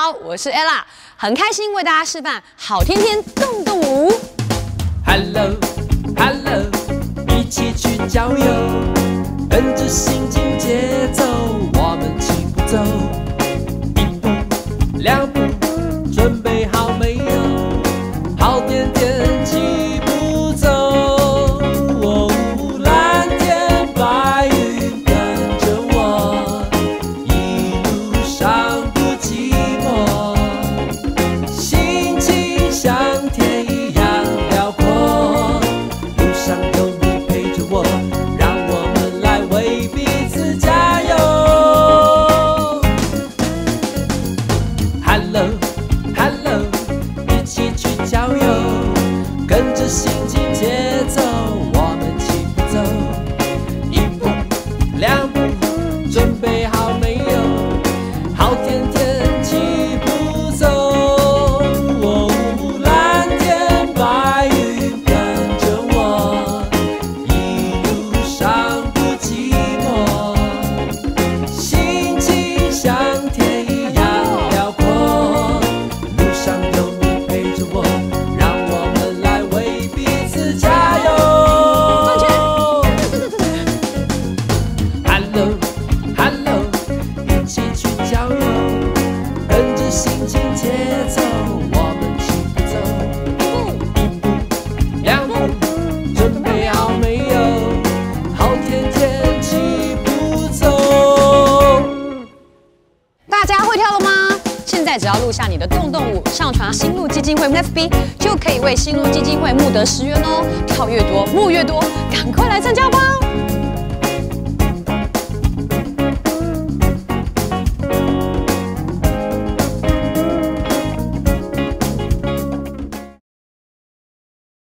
好，我是 Ella， 很开心为大家示范好天天动动舞。 Hello Hello， 一起去郊游，跟着心情节奏，我们齐步走，一步两步，准备好没有？好天天齐步走，哦，蓝天白云跟着我，一路上不寂寞，心情像天一样辽阔，路上有你陪着我，让我们来为彼此加油。Hello Hello， 一起去郊游，跟着心情节奏，我们齐步走，一步两步，准备好没有？好天天齐步走，哦，蓝天白云跟着我，一路上不寂寞，心情像天一样辽阔，路上有你陪着我，让我们来为彼此加油。Hello Hello， 一起去郊游，跟着心情节奏，我们齐步走，一步两步，准备好没有？好天天齐步走。 大家会跳了吗？现在只要录下你的动动舞，上传新路基金会 FB， 就可以为新路基金会募得10元哦。跳越多，募越多，赶快来参加吧！